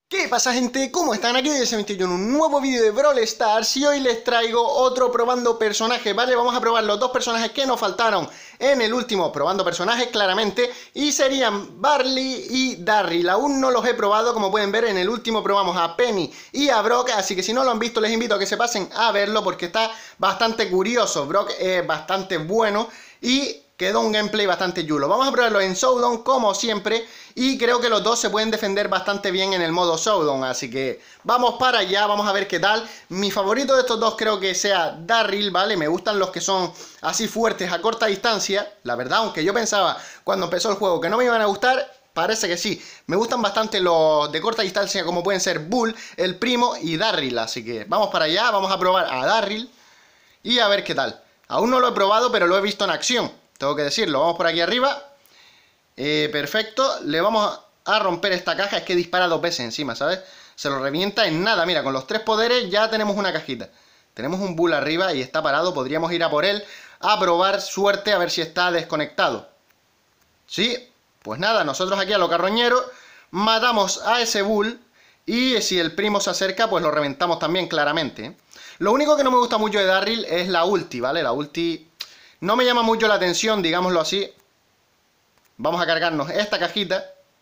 ¿Qué pasa, gente? ¿Cómo están? Aquí desde 21 un nuevo vídeo de Brawl Stars y hoy les traigo otro probando personajes, ¿vale? Vamos a probar los dos personajes que nos faltaron en el último probando personajes, claramente, y serían Barley y Darryl. Aún no los he probado, como pueden ver, en el último probamos a Penny y a Brock, así que si no lo han visto les invito a que se pasen a verlo porque está bastante curioso. Brock es bastante bueno y quedó un gameplay bastante chulo. Vamos a probarlo en Showdown como siempre y creo que los dos se pueden defender bastante bien en el modo Showdown, así que vamos para allá, vamos a ver qué tal. Mi favorito de estos dos creo que sea Darryl, ¿vale? Me gustan los que son así fuertes a corta distancia, la verdad, aunque yo pensaba cuando empezó el juego que no me iban a gustar, parece que sí. Me gustan bastante los de corta distancia como pueden ser Bull, el primo y Darryl, así que vamos para allá, vamos a probar a Darryl y a ver qué tal. Aún no lo he probado, pero lo he visto en acción, tengo que decirlo. Vamos por aquí arriba. Perfecto. Le vamos a romper esta caja. Es que dispara dos veces encima, ¿sabes? Se lo revienta en nada. Mira, con los tres poderes ya tenemos una cajita. Tenemos un Bull arriba y está parado. Podríamos ir a por él a probar suerte a ver si está desconectado. Sí, pues nada, nosotros aquí a lo carroñero matamos a ese Bull. Y si el primo se acerca, pues lo reventamos también claramente, ¿eh? Lo único que no me gusta mucho de Darryl es la ulti, ¿vale? La ulti no me llama mucho la atención, digámoslo así. Vamos a cargarnos esta cajita.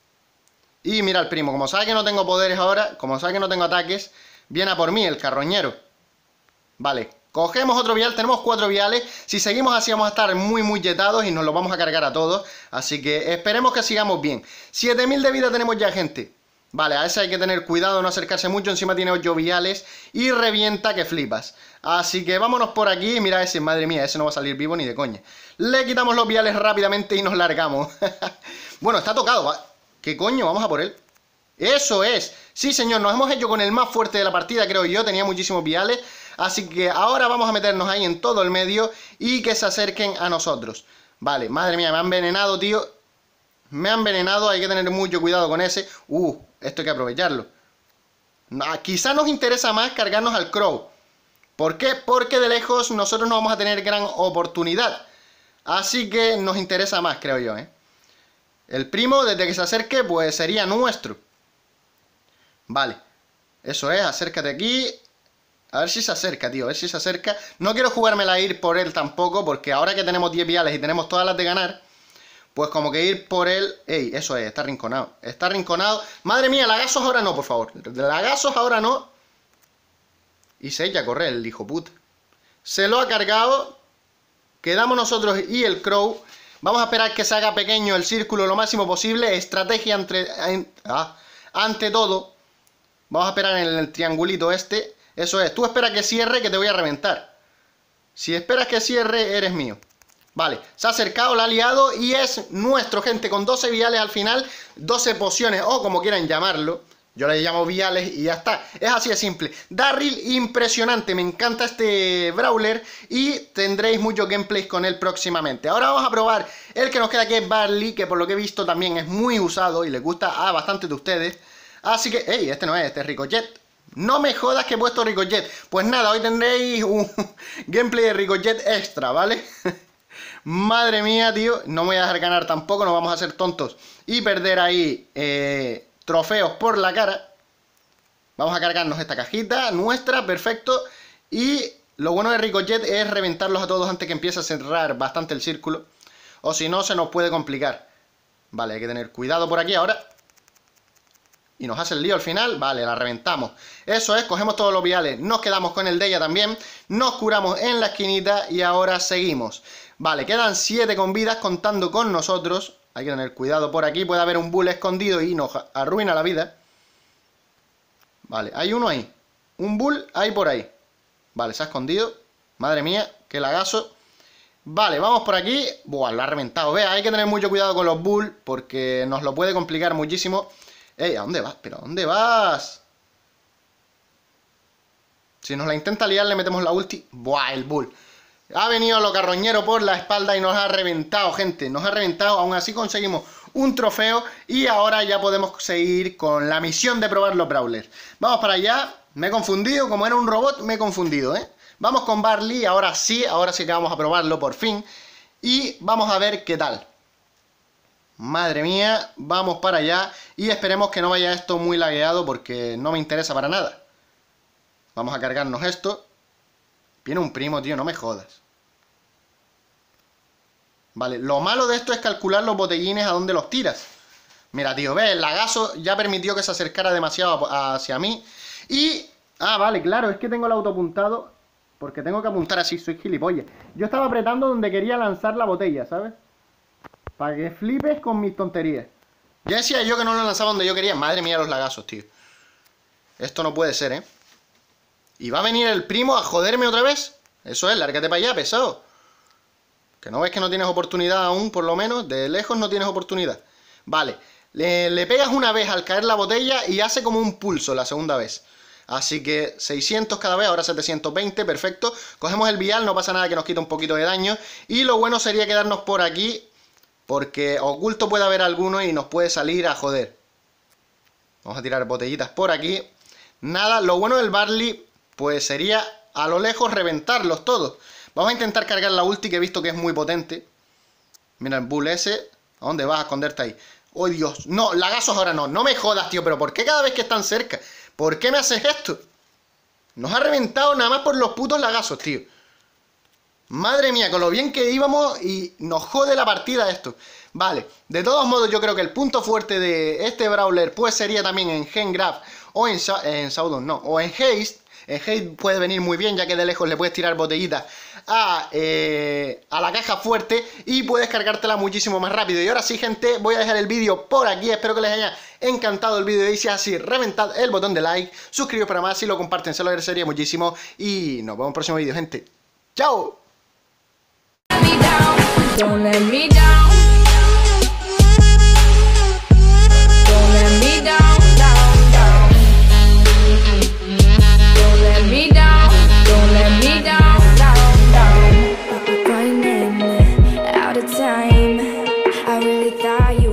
Y mira el primo, como sabe que no tengo poderes ahora, como sabe que no tengo ataques, viene a por mí el carroñero. Vale, cogemos otro vial, tenemos 4 viales. Si seguimos así vamos a estar muy yetados y nos lo vamos a cargar a todos. Así que esperemos que sigamos bien. 7000 de vida tenemos ya, gente. Vale, a ese hay que tener cuidado, no acercarse mucho. Encima tiene 8 viales y revienta que flipas. Así que vámonos por aquí. Mira ese, madre mía, ese no va a salir vivo ni de coña. Le quitamos los viales rápidamente y nos largamos. Bueno, está tocado, ¿va? ¿Qué coño? Vamos a por él. ¡Eso es! Sí, señor, nos hemos hecho con el más fuerte de la partida, creo yo. Tenía muchísimos viales. Así que ahora vamos a meternos ahí en todo el medio y que se acerquen a nosotros. Vale, madre mía, me han envenenado, tío. Me han envenenado, hay que tener mucho cuidado con ese. Esto hay que aprovecharlo. Quizá nos interesa más cargarnos al Crow. ¿Por qué? Porque de lejos nosotros no vamos a tener gran oportunidad. Así que nos interesa más, creo yo, ¿eh? El primo, desde que se acerque, pues sería nuestro. Vale. Eso es, acércate aquí. A ver si se acerca, tío, a ver si se acerca. No quiero jugármela a ir por él tampoco, porque ahora que tenemos 10 viales y tenemos todas las de ganar, pues como que ir por él... ¡Ey! Eso es, está rinconado. Está rinconado. ¡Madre mía! Lagazos ahora no, por favor. Lagazos ahora no. Y se echa a correr el hijo puta. Se lo ha cargado. Quedamos nosotros y el Crow. Vamos a esperar que se haga pequeño el círculo lo máximo posible. Estrategia ante todo. Vamos a esperar en el triangulito este. Eso es. Tú espera que cierre, que te voy a reventar. Si esperas que cierre, eres mío. Vale, se ha acercado, la ha liado y es nuestro, gente, con 12 viales al final, 12 pociones o como quieran llamarlo. Yo le llamo viales y ya está. Es así de simple. Darryl, impresionante. Me encanta este brawler y tendréis muchos gameplays con él próximamente. Ahora vamos a probar el que nos queda, que es Barley, que por lo que he visto también es muy usado y le gusta a bastantes de ustedes. Así que, ¡ey! Este no es, este es Ricochet. No me jodas que he puesto Ricochet. Pues nada, hoy tendréis un gameplay de Ricochet extra, ¿vale? Madre mía, tío. No me voy a dejar ganar tampoco, no vamos a ser tontos y perder ahí trofeos por la cara. Vamos a cargarnos esta cajita nuestra, perfecto. Y lo bueno de Ricochet es reventarlos a todos antes que empiece a cerrar bastante el círculo. O si no, se nos puede complicar. Vale, hay que tener cuidado por aquí ahora. Y nos hace el lío al final. Vale, la reventamos. Eso es, cogemos todos los viales. Nos quedamos con el de ella también. Nos curamos en la esquinita y ahora seguimos. Vale, quedan 7 con vidas contando con nosotros. Hay que tener cuidado por aquí. Puede haber un Bull escondido y nos arruina la vida. Vale, hay uno ahí. Un Bull hay por ahí. Vale, se ha escondido. Madre mía, qué lagazo. Vale, vamos por aquí. Buah, lo ha reventado. Vea, hay que tener mucho cuidado con los Bull porque nos lo puede complicar muchísimo. Ey, ¿a dónde vas? ¿Pero a dónde vas? Si nos la intenta liar, le metemos la ulti. Buah, el Bull. Ha venido lo carroñero por la espalda y nos ha reventado, gente. Nos ha reventado. Aún así conseguimos un trofeo. Y ahora ya podemos seguir con la misión de probar los brawlers. Vamos para allá. Me he confundido. Como era un robot, me he confundido, ¿eh? Vamos con Barley. Ahora sí que vamos a probarlo por fin. Y vamos a ver qué tal. Madre mía, vamos para allá. Y esperemos que no vaya esto muy lagueado porque no me interesa para nada. Vamos a cargarnos esto. Viene un primo, tío, no me jodas. Vale, lo malo de esto es calcular los botellines a dónde los tiras. Mira, tío, ves, el lagazo ya permitió que se acercara demasiado hacia mí. Y... ah, vale, claro, es que tengo el auto apuntado. Porque tengo que apuntar así, soy gilipollas. Yo estaba apretando donde quería lanzar la botella, ¿sabes? Para que flipes con mis tonterías. Ya decía yo que no lo lanzaba donde yo quería. Madre mía, los lagazos, tío. Esto no puede ser, ¿eh? ¿Y va a venir el primo a joderme otra vez? Eso es, lárgate para allá, pesado. Que no ves que no tienes oportunidad aún, por lo menos. De lejos no tienes oportunidad. Vale. Le pegas una vez al caer la botella y hace como un pulso la segunda vez. Así que 600 cada vez, ahora 720, perfecto. Cogemos el vial, no pasa nada que nos quita un poquito de daño. Y lo bueno sería quedarnos por aquí, porque oculto puede haber alguno y nos puede salir a joder. Vamos a tirar botellitas por aquí. Nada, lo bueno del Barley, pues sería a lo lejos reventarlos todos. Vamos a intentar cargar la ulti, que he visto que es muy potente. Mira el bull ese. ¿A dónde vas a esconderte ahí? ¡Oh, Dios! No, lagazos ahora no. No me jodas, tío. ¿Pero por qué cada vez que están cerca? ¿Por qué me haces esto? Nos ha reventado nada más por los putos lagazos, tío. Madre mía, con lo bien que íbamos y nos jode la partida esto. Vale, de todos modos yo creo que el punto fuerte de este brawler pues sería también en Gengraf o en Showdown, no, o en Haste. En Haste puede venir muy bien, ya que de lejos le puedes tirar botellitas a la caja fuerte y puedes cargártela muchísimo más rápido. Y ahora sí, gente, voy a dejar el vídeo por aquí. Espero que les haya encantado el vídeo y si es así, reventad el botón de like, suscribiros para más, si lo comparten se lo agradecería muchísimo y nos vemos en el próximo vídeo, gente. ¡Chao! Don't let me down. Don't let me down, down, down. Don't let me down. Don't let me down, down, down. Running out of time. I really thought you